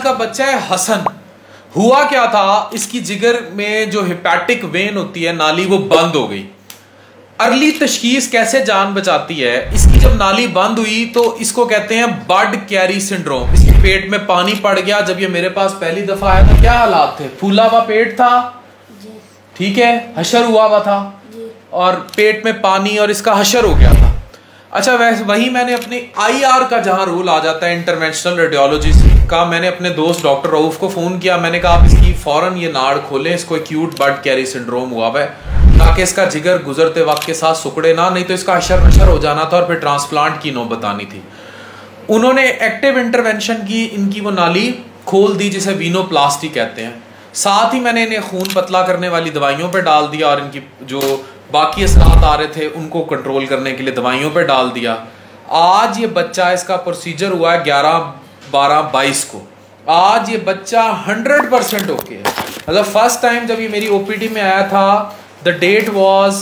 का बच्चा है हसन। हुआ क्या था, इसकी जिगर में जो हिपैटिक वेन होती है, नाली, वो बंद हो गई। अर्ली तशखीस कैसे जान बचाती है, इसकी जब नाली बंद हुई तो इसको कहते हैं बड कैरी सिंड्रोम। इसके पेट में पानी पड़ गया। जब ये मेरे पास पहली दफा आया था, क्या हालात थे? फूला हुआ पेट था, ठीक है, हशर हुआ हुआ था, और पेट में पानी और इसका हशर हो गया था। अच्छा, वैसे वही मैंने अपनी IR का जहां रोल आ जाता है, इंटरवेंशनल रेडियोलॉजिस्ट का, मैंने अपने दोस्त डॉक्टर रऊफ को फोन किया। मैंने कहा आप इसकी फौरन ये नाड़ खोलें, इसको एक्यूट बड कैरी सिंड्रोम हुआ है, ताकि इसका जिगर गुजरते वक्त के साथ सुकड़े ना, नहीं तो इसका हशर नशर हो जाना था और फिर ट्रांसप्लांट की नौबत आनी थी। उन्होंने एक्टिव इंटरवेंशन की, इनकी वो नाली खोल दी जिसे वीनोप्लास्टी कहते हैं। साथ ही मैंने इन्हें खून पतला करने वाली दवाइयों पर डाल दिया और इनकी जो बाकी असरात आ रहे थे उनको कंट्रोल करने के लिए दवाइयों पे डाल दिया। आज ये बच्चा, इसका प्रोसीजर हुआ है 11/12/22 को। आज ये बच्चा 100% ओके है। मतलब फर्स्ट टाइम जब ये मेरी OPD में आया था, द डेट वाज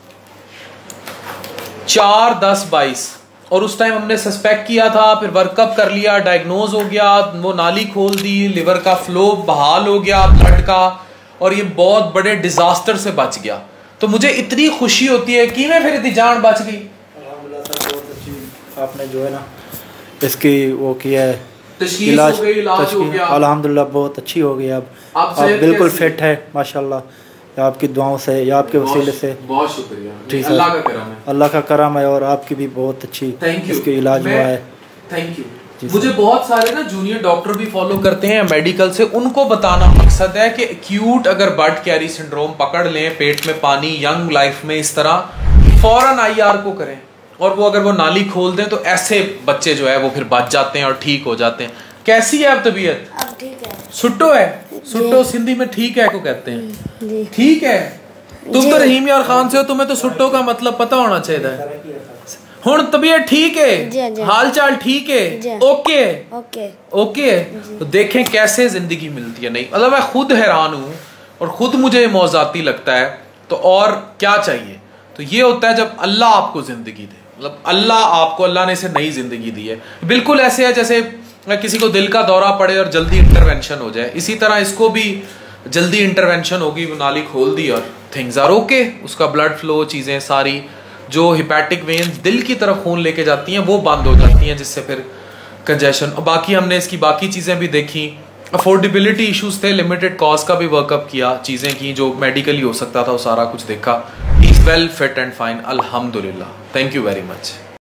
4/10/22, और उस टाइम हमने सस्पेक्ट किया था, फिर वर्कअप कर लिया, डायग्नोज हो गया, वो नाली खोल दी, लिवर का फ्लो बहाल हो गया ब्लड का, और ये बहुत बड़े डिजास्टर से बच गया। तो मुझे इतनी खुशी होती है कि मैं फिर इतनी जान बच गई। बहुत अच्छी आपने जो है ना इसकी वो किया है, इलाज हो गया, अल्हम्दुलिल्लाह बहुत अच्छी हो गई। अब आप बिल्कुल फिट है माशाल्लाह, आपकी दुआओं से या आपके वसीले से। बहुत शुक्रिया, अल्लाह का करम है, अल्लाह का करम है, और आपकी भी बहुत अच्छी इसके इलाज हुआ है। Thank you. मुझे बहुत सारे ना जूनियर डॉक्टर भी फॉलो करते हैं मेडिकल से, उनको बताना मकसद है कि एक्यूट अगर बड कैरी सिंड्रोम पकड़ लें, पेट में पानी, यंग लाइफ में इस तरह, फौरन IR को करें, और वो अगर वो नाली खोल दें तो ऐसे बच्चे जो है वो फिर बच जाते हैं और ठीक हो जाते हैं। कैसी है अब तबीयत? अब ठीक है। सुट्टो है, सुट्टो सिंधी में ठीक है को कहते हैं। ठीक है, तुम तो रहीम यार खान से हो, तुम्हें तो सुट्टो का मतलब पता होना चाहिए। हुण तबीयत ठीक है, हाल चाल ठीक है, ओके ओके ओके। तो देखें कैसे जिंदगी मिलती है। नहीं मतलब मैं खुद हैरान हूँ और खुद मुझे मौजाती लगता है, तो और क्या चाहिए। तो ये होता है जब अल्लाह आपको जिंदगी दे, मतलब अल्लाह ने इसे नई जिंदगी दी है। बिल्कुल ऐसे है जैसे किसी को दिल का दौरा पड़े और जल्दी इंटरवेंशन हो जाए, इसी तरह इसको भी जल्दी इंटरवेंशन होगी, वो नाली खोल दी और थिंग्स आर ओके। उसका ब्लड फ्लो, चीजें सारी जो हिपैटिक वेन्स दिल की तरफ खून लेके जाती हैं वो बंद हो जाती हैं, जिससे फिर कंजेशन। और बाकी हमने इसकी बाकी चीज़ें भी देखी, अफोर्डेबिलिटी इश्यूज थे, लिमिटेड कॉस्ट का भी वर्कअप किया, चीज़ें की जो मेडिकली हो सकता था वो सारा कुछ देखा। He is well fit and fine, अल्हम्दुलिल्लाह। Thank you very much.